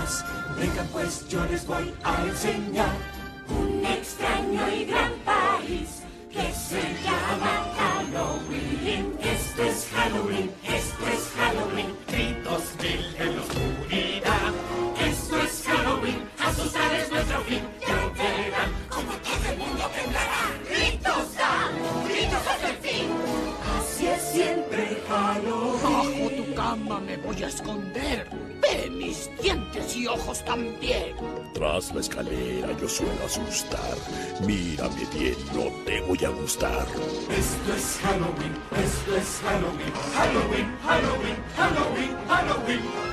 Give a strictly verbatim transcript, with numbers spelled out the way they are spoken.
más. Vengan pues, yo les voy a enseñar un extraño y gran país que se llama Halloween. Esto es Halloween, esto es Halloween. Gritos mil en la oscuridad. Esto es Halloween, asustar es nuestro fin. Ya verán como todo el mundo temblará. ¡Gritos da! ¡Gritos hasta el fin! Así es siempre Halloween. Bajo tu cama me voy a esconder. Ve mis dientes y ojos también. Tras la escalera yo suelo asustar. Mírame bien, no te voy a gustar. Esto es Halloween, esto es Halloween. Halloween, Halloween, Halloween, Halloween.